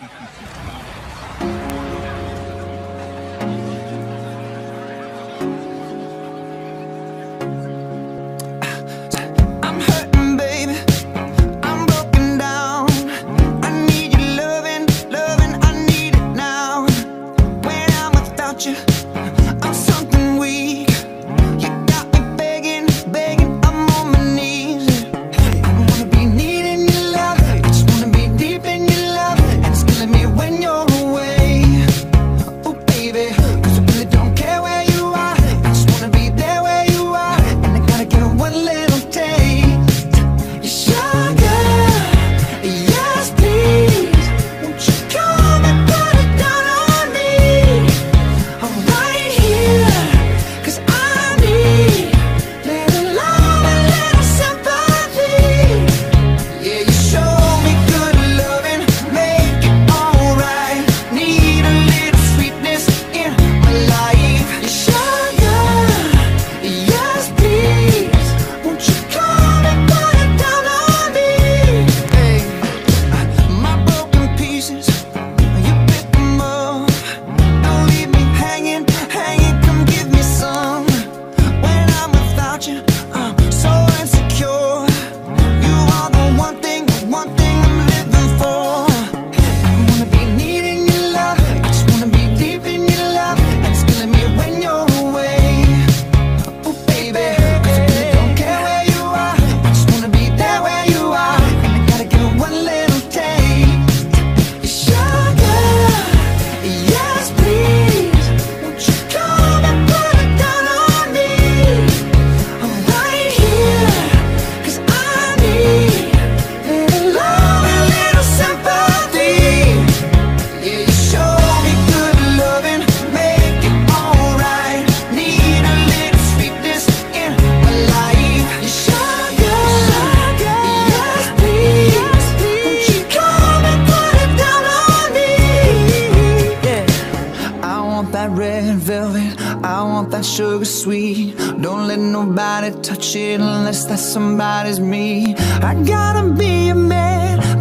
I'm hurting, baby. I'm broken down. I need your loving, loving. I need it now. When I'm without you, I'm something weak. You got me begging, begging. I'm on my knees. I wanna be needing your love. I just wanna be deep in your love. And it's killing me when you're away. Oh baby, 'cause I really don't care where you are. I just wanna be there where you are. And I gotta get one little taste. Your sugar, yes please. Won't you come and put it down on me? I'm right here, 'cause I need little love and little sympathy. Yeah, you show me good loving, make it alright. Need a little sweetness in my life. Your sugar, yes please. Won't you come and put it down on me? Hey, my broken pieces, you pick them up. Don't leave me hanging, hanging. Come give me some. When I'm without you, I'm so insecure. You are the one thing I'm living for. I wanna be needing your love. I just wanna be deep in your love. And it's killing me when you're away. Oh baby, 'cause I really don't care where you are. I just wanna be there where you are. And I gotta get one little taste. Your sugar, yes please. Won't you come and put it down on me? I'm right here, 'cause I need little love and little sympathy. Yeah, you show me good loving, make it alright. Need a little sweetness in my life. Your sugar, yes please. Won't you come and put it down on me? Yeah, I want that red velvet, I want that sugar sweet. Don't let nobody touch it unless that somebody's me. I gotta be a man,